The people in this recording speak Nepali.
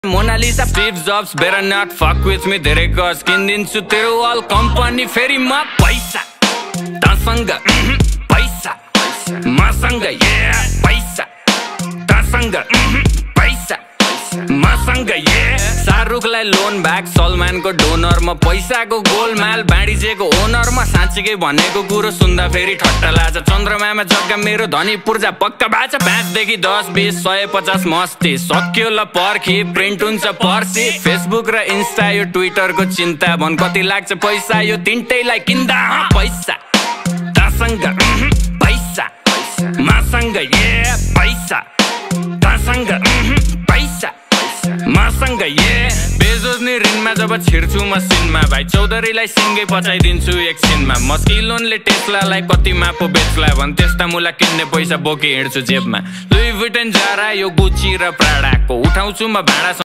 Mona Lisa, Steve Jobs, better not fuck with me. धेरै गज किन्दिन्छु तेरो अल कम्पनी फेरि म पैसा तसँग पैसा मसँग पैसा तसँग पैसा मसँग शाहरुखलाई लोन ब्याक सलमानको डोनर म पैसाको गोलमाल बाँडिजेको ओनर म साँच्चीकै भनेको कुरो सुन्दा फेरि ठट्टा लाग्छ चन्द्रमामा जग्गा मेरो धनी पूर्जा पक्का बाचा 5 देखि 10 20 150 मस्ती सक्यो ल पर्खी प्रिन्ट हुन्छ पर्सी फेसबुक र इन्स्टा यो ट्विटरको चिन्ता भन कति लाग्छ पैसा यो तिनटैलाई किन्दा पैसा तसँग पैसा मसँग पैसा तसँग पैसा मसँग बेजोज नि ऋणमा जब छिर्छु म सिनमा भाइ चौधरीलाई सिङ्गै पचाइदिन्छु एकछिनमा मस्किलोनले टेस्लालाई कतिमा पो बेच्ला भन् त्यस्ता मुला किन्ने पैसा बोकी हिँड्छु जेबमा लुई भुइटन जारा यो गुची र प्राडाको उठाउँछु म भाडा